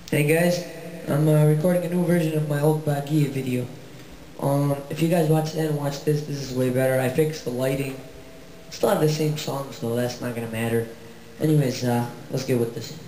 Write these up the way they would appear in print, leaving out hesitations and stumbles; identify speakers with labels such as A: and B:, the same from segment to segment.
A: Hey guys, I'm recording a new version of my old Baggiyeh video. If you guys watch that and watch this is way better. I fixed the lighting. Still have the same song, so that's not gonna matter. Anyways, let's get with this.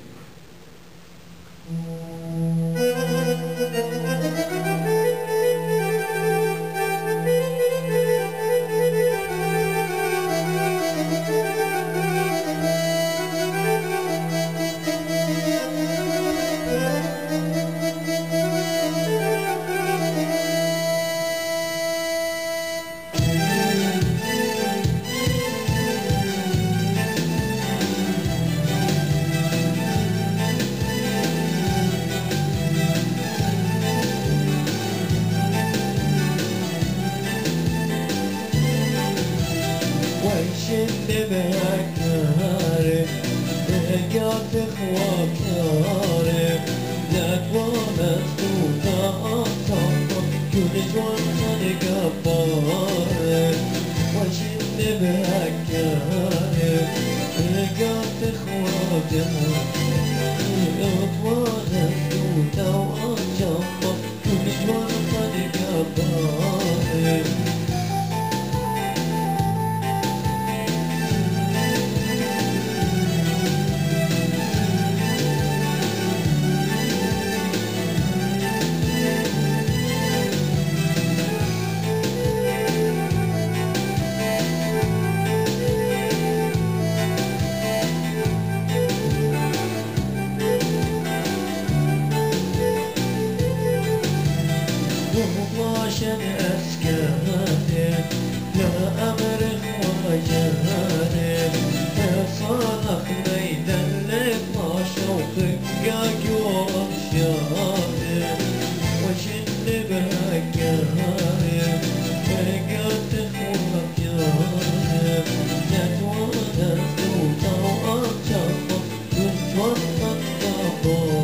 B: وشني بهكاري بقات اخواتاري لا تونس وتعطف كل جوان قباري وشني بهكاري بقات اخواتاري لا تونس وتعطف كل جوان قباري عشان أسكاني لا أمرخ وجهاني صالح ميدان لطاشة وخقاق وأرشاني وشني بهكاني بقات إخواتياني نتوانس وتوأجر كنت وطن قبار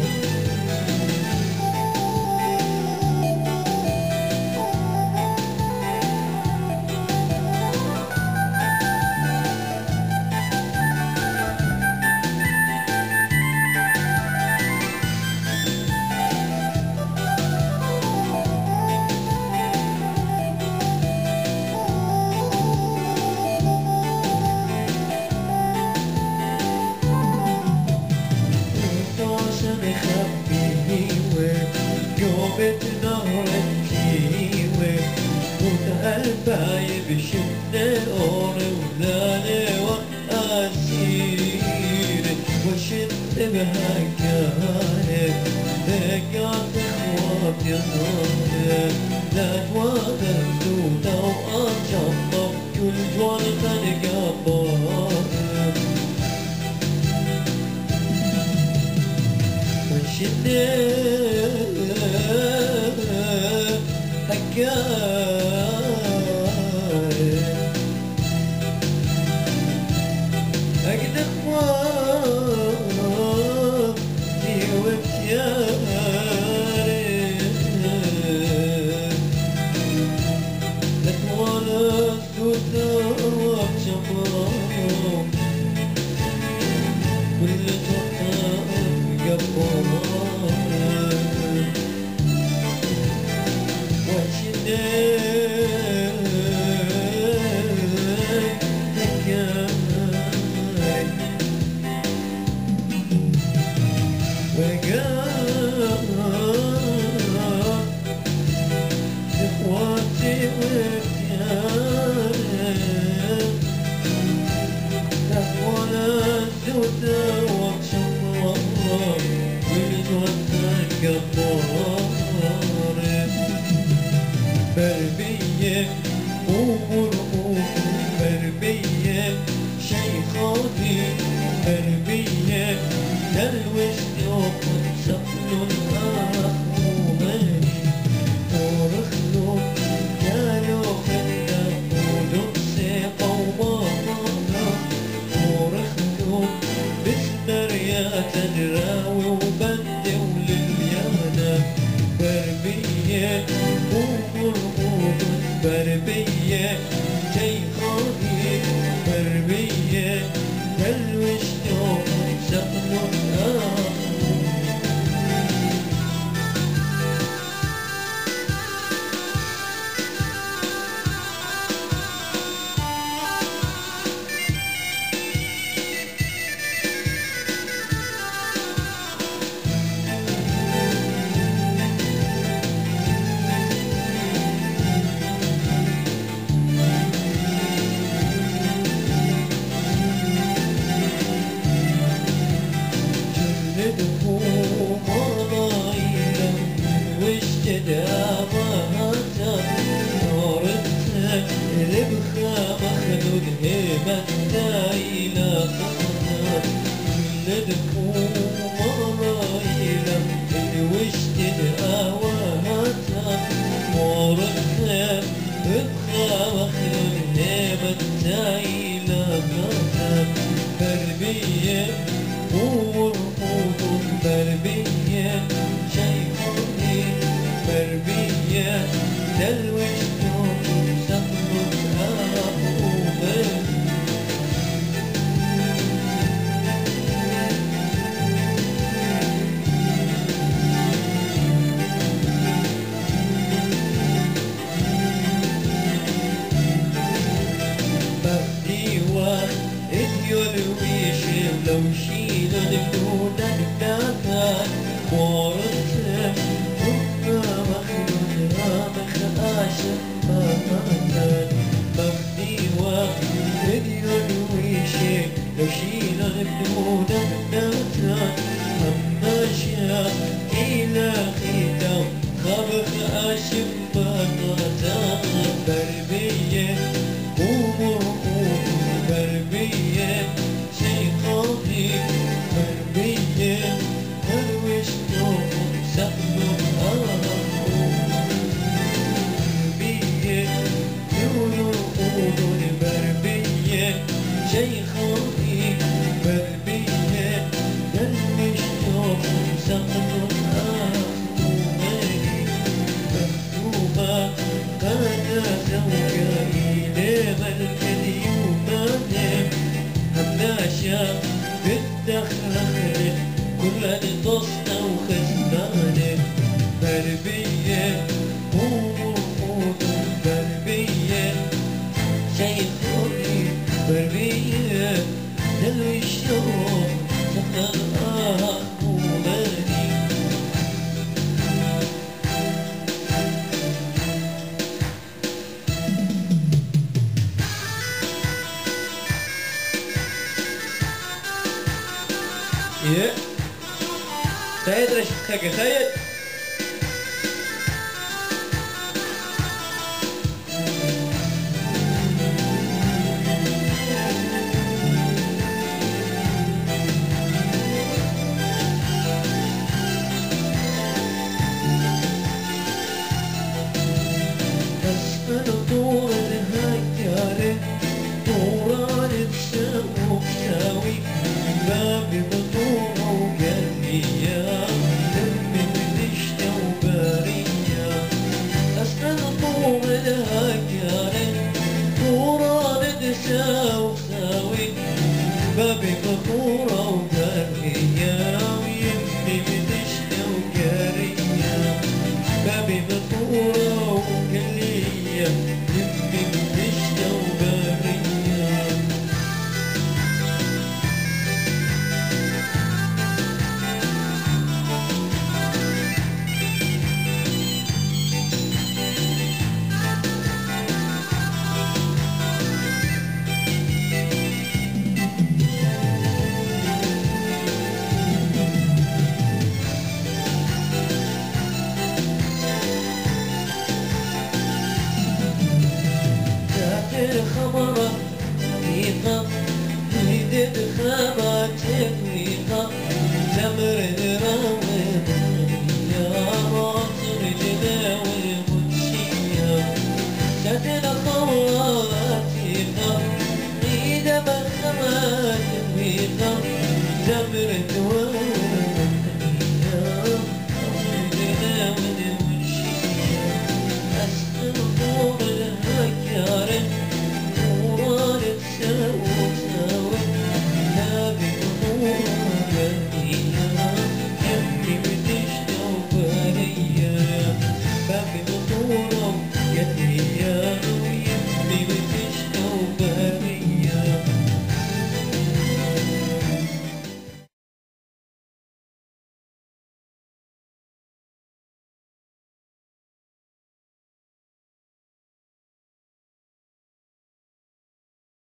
B: نهر الكيوي والبايب شد أوري ولاني وأسيري وشد بهكاني بقات إخواتي هاني لا توادر دودا وأجمع كل جوان قباري وشد أقد أخواتي وبتياري لك ولد ودوب شمام كل جوان قبار بربية ومرقوق بربية شيخاتي بربية دروش يوقف شقل الأخواني ورخلو كانوا خدا ودبسي قومانا ورخلو بسمر يا تجراوي وبندي ولليانا بربية ومرقوق بربية شيخاتي بربية دروش لبخا مخلود هيبة دايلة قطر لدكو مرايلة الوشت الأواتا مورخا ببخا مخلود هيبة دايلة قطر بربية ورقود بربية شيخوني بربية دلوش نوم سقلب أقوبة بغدي واحد يرويش لو شيل بدون النكات ورثة ربما مخلوق رامخ عاشق مهتان بغدي واحد يرويش لو شيل بدون النكات هماشا إلى ختام خبخ عاشق مهتان بربية بربية شيخاني بربية هروش نوم سقلب بربية يرقودون بربية شيخاني بربية دلوش نوم سقلب مكتوبة قد زوجي لمن اليوم هماشة بالدخل كل تصنع وخزنانة بربية ومرقود بربية شيخوني بربية دلو الشوق سقل أخواني
A: Yeah. خيط رش خيط خيط
B: أسفل طول الهجارة طوران تساوي تساوي بابي بطورة وقلبية دمي ودشتة وبارية أسفل طول الهجارة طوران تساوي تساوي بابي بطورة وقلبية ويمي ودشتة وقارية بابي بطورة وقلية يمي ودشتة وبارية الخبرة دقيقة ولدت خبرة دقيقة تمر راوي يا راس رجلاوي منشية جات الخبرة